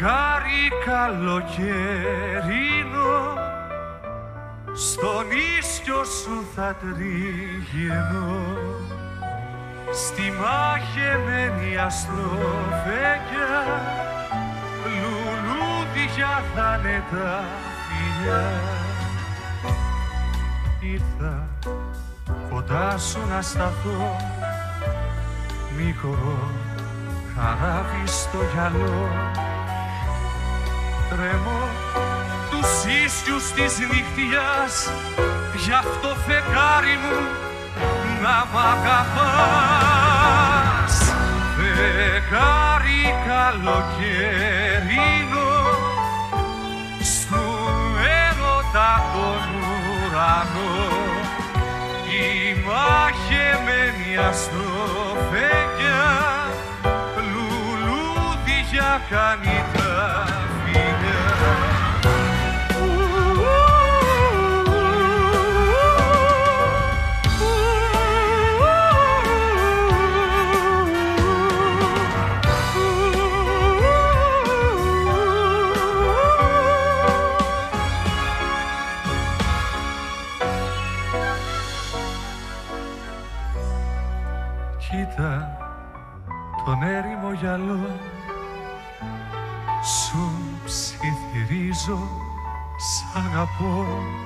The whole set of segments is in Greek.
φεγγάρι καλοκαιρινό, στον ίσιο σου θα τριγυρνώ, στη μαχεμένη αστροφέγγια, λουλούδια θα είναι τα φιλιά. Ήρθα κοντά σου να σταθώ, μικρό καράβι στο γυαλό, τρέμω τους ίσιους της νυχτιάς, γι' αυτό φεγγάρι μου να μ' αγαπάς. Φεγγάρι καλοκαιρινό, στου έρωτα τον ουρανό, η μαχεμένη αστροφέγγια, λουλούδια κάνει τα φιλιά. Κοίτα τον έρημο γυαλό, σου ψιθυρίζω σ' αγαπώ.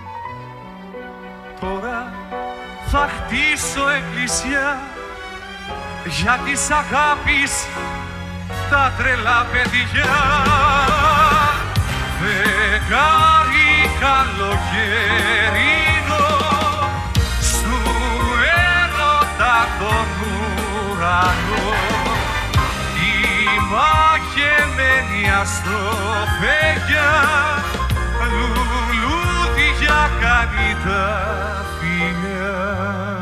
Τώρα θα χτίσω εκκλησιά για της αγάπης τα τρελά παιδιά. Φεγγάρι καλοκαιρινό, στου έρωτα τον ουρανό, η μαχεμένη αστροφέγγια, λουλούδια κάνει τα φιλιά.